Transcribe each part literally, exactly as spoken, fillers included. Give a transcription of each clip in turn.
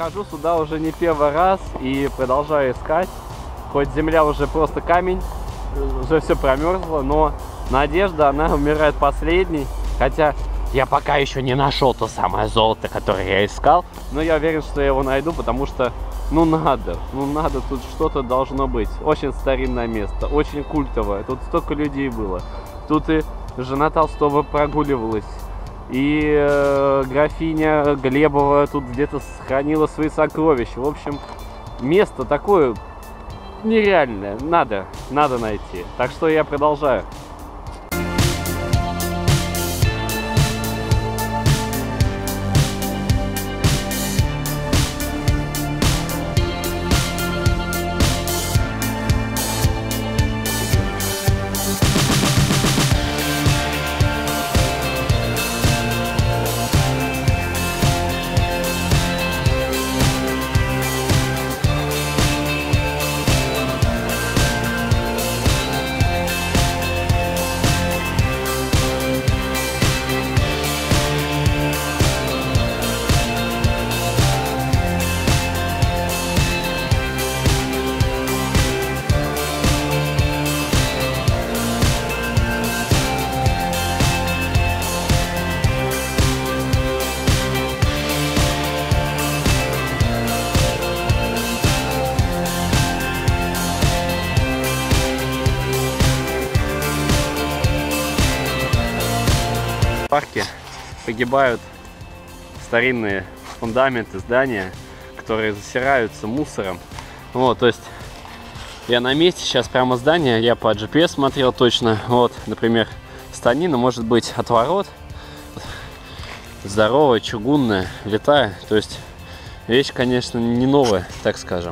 Прихожу сюда уже не первый раз и продолжаю искать. Хоть земля уже просто камень, уже все промерзло, но надежда, она умирает последней. Хотя я пока еще не нашел то самое золото, которое я искал. Но я уверен, что я его найду, потому что, ну надо, ну надо, тут что-то должно быть. Очень старинное место, очень культовое. Тут столько людей было. Тут и жена Толстого прогуливалась. И э, графиня Глебова тут где-то сохранила свои сокровища. В общем, место такое нереальное. Надо, надо найти. Так что я продолжаю. В парке погибают старинные фундаменты здания, которые засираются мусором. Вот, то есть я на месте сейчас прямо здания, я по джи пи эс смотрел точно. Вот, например, станина может быть от ворот, здоровая, чугунная, летая. То есть вещь, конечно, не новая, так скажем.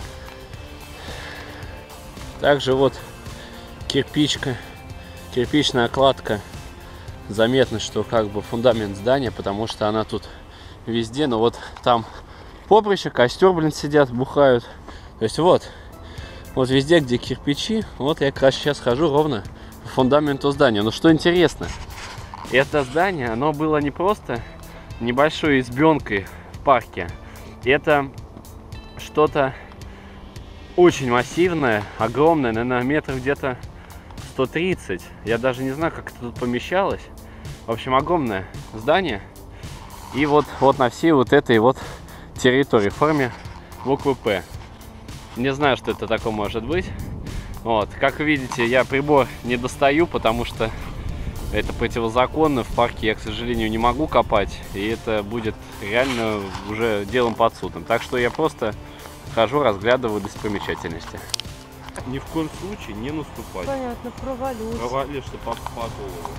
Также вот кирпичка, кирпичная окладка. Заметно, что как бы фундамент здания, потому что она тут везде. Но вот там поприще, костер, блин, сидят, бухают. То есть вот, вот везде, где кирпичи, вот я как раз сейчас хожу ровно по фундаменту здания. Но что интересно, это здание, оно было не просто небольшой избенкой в парке. Это что-то очень массивное, огромное, наверное, метров где-то сто тридцать. Я даже не знаю, как это тут помещалось. В общем, огромное здание. И вот, вот на всей вот этой вот территории в форме буквы П. Не знаю, что это такое может быть. Вот. Как видите, я прибор не достаю, потому что это противозаконно. В парке я, к сожалению, не могу копать. И это будет реально уже делом под судом. Так что я просто хожу, разглядываю достопримечательности. Ни в коем случае не наступать. Понятно, провалюсь. Провалишься по, по голову.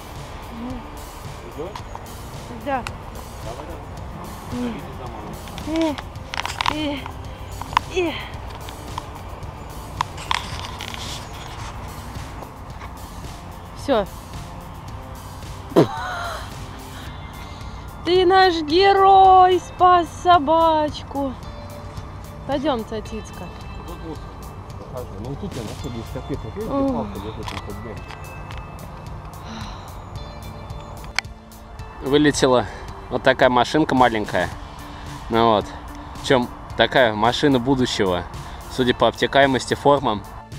Ну. Да. Давай, давай. И, и, и. Все. Ты наш герой, спас собачку. Пойдем, Цатицка. Ну тут я нашел дискотеку. Видишь, где палка лежит на подборе? Вылетела вот такая машинка маленькая. Ну вот. Причем такая машина будущего. Судя по обтекаемости формам.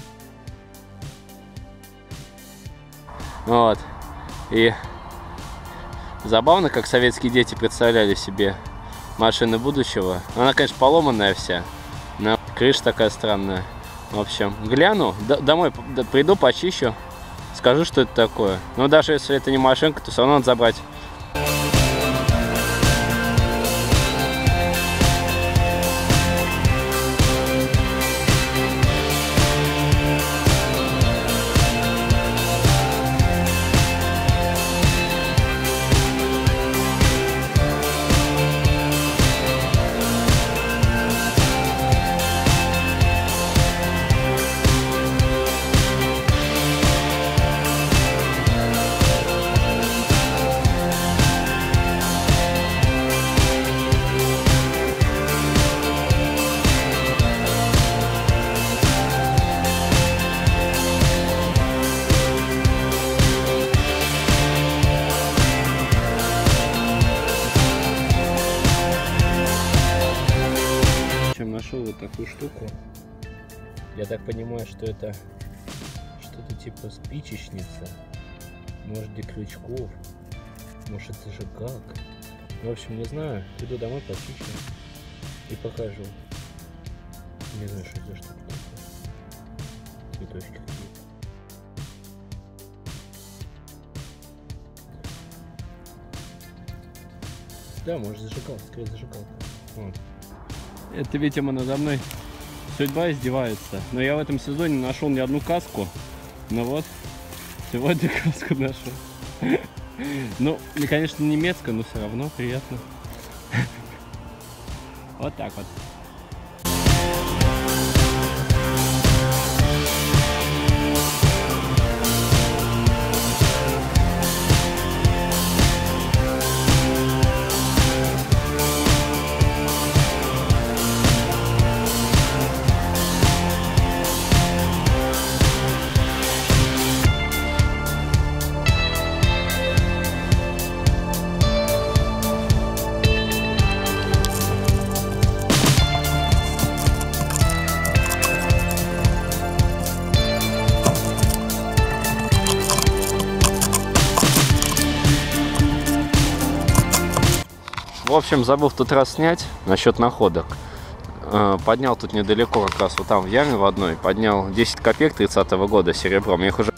Вот. И забавно, как советские дети представляли себе машины будущего. Она, конечно, поломанная вся. Но крыша такая странная. В общем, гляну, домой приду, почищу, скажу, что это такое. Но даже если это не машинка, то все равно надо забрать. штуку. Я так понимаю, что это что-то типа спичечница. Может, для крючков. Может, зажигалка. В общем, не знаю. Иду домой, почищу и покажу. Не знаю, что это за штука такая. Цветочки какие-то. Да, может, зажигалка, скорее зажигалка. Вот. Это, видимо, надо мной судьба издевается. Но я в этом сезоне нашел ни одну каску. Ну вот, сегодня каску нашел. Ну, конечно, немецкая, но все равно приятно. Вот так вот. В общем, забыл в тот раз снять насчет находок. Поднял тут недалеко, как раз вот там в яме в одной, поднял десять копеек тридцатого года серебром. Я их уже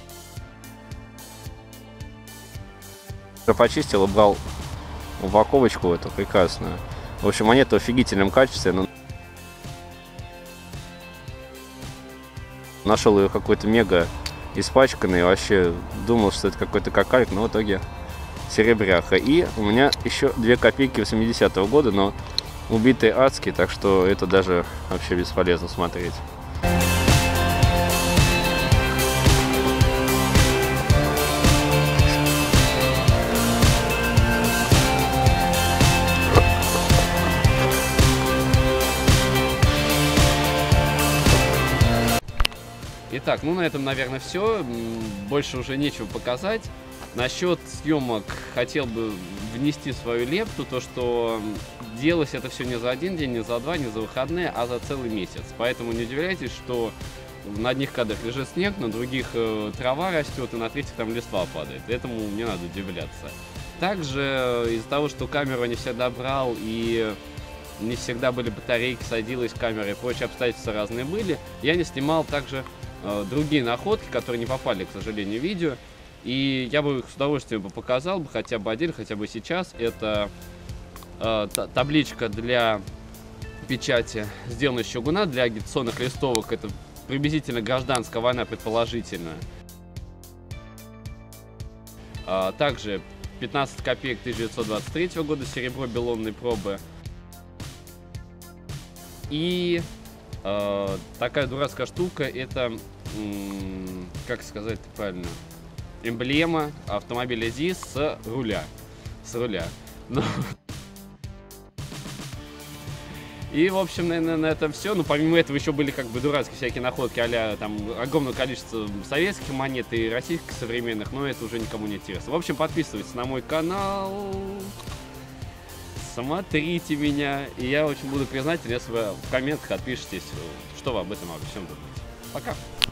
почистил, убрал в упаковочку эту прекрасную. В общем, монета в офигительном качестве. Но нашел ее какой-то мега испачканный. Вообще думал, что это какой-то кокалик, но в итоге серебряха. И у меня еще две копейки восьмидесятого года, но убитые адски, так что это даже вообще бесполезно смотреть. Итак, ну на этом, наверное, все. Больше уже нечего показать. Насчет съемок хотел бы внести свою лепту, то что делалось это все не за один день, не за два, не за выходные, а за целый месяц. Поэтому не удивляйтесь, что на одних кадрах лежит снег, на других э, трава растет, и на третьих там листва падает. Этому не надо удивляться. Также из-за того, что камеру не всегда брал и не всегда были батарейки, садилась камера и прочие обстоятельства разные были, я не снимал также э, другие находки, которые не попали, к сожалению, в видео. И я бы их с удовольствием бы показал бы хотя бы один, хотя бы сейчас. Это э, табличка для печати, сделанная из чугуна, для агитационных листовок. Это приблизительно гражданская война, предположительно. А, также пятнадцать копеек тысяча девятьсот двадцать третьего года, серебро белонной пробы. И э, такая дурацкая штука, это, как сказать правильно, эмблема автомобиля ЗИС с руля. С руля. Ну. И, в общем, наверное, на этом все. Ну, помимо этого, еще были как бы дурацкие всякие находки, а-ля там огромное количество советских монет и российских современных, но это уже никому не интересно. В общем, подписывайтесь на мой канал, смотрите меня, и я очень буду признателен, если вы в комментах отпишитесь, что вы об этом обо всем думаете. Пока!